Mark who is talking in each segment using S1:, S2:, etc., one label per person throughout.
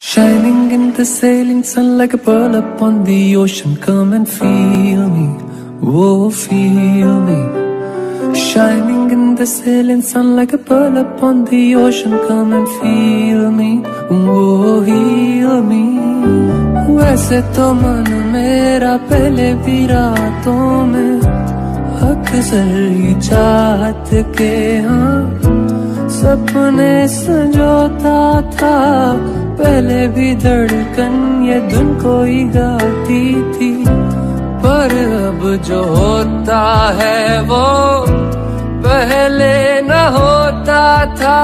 S1: Shining in the sailing sun like a pearl upon the ocean. Come and feel me, oh feel me. Shining in the sailing sun like a pearl upon the ocean. Come and feel me, oh heal me. वैसे तो मन मेरा पहले भी रातों में अक्सर ही चाहत के हाँ सपने संजोता था। पहले भी धड़कन ये धुन कोई गाती थी, पर अब जो होता है वो पहले न होता था।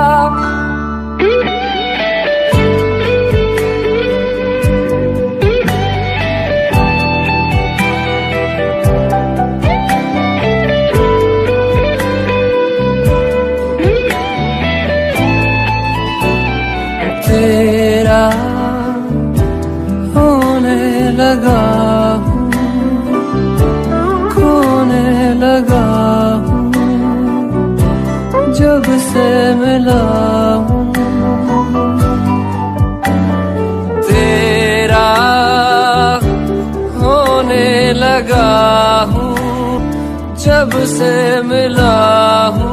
S1: तेरा होने लगा हूँ, खोने लगा हूँ, जब से मिला हूँ। तेरा होने लगा हूँ, जब से मिला हूँ।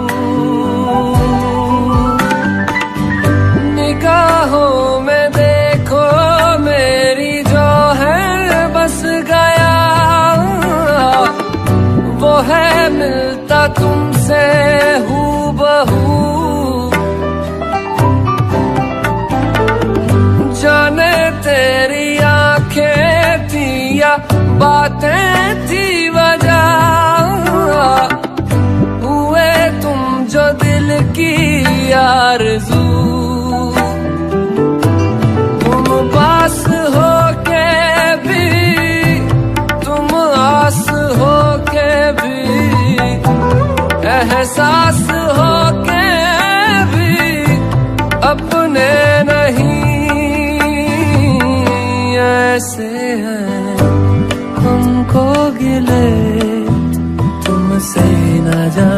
S1: निगाहों में देखो मेरी जो है बस गया, वो है मिलता तुमसे हूबहू। जाने तेरी आंखें थी या बातें थी वजह, हुए तुम जो दिल की आरज़ू। पास हो के भी तुम आस हो के भी, एहसास हो के भी अपने नहीं। ऐसे हैं हमको गिले तुमसे न जा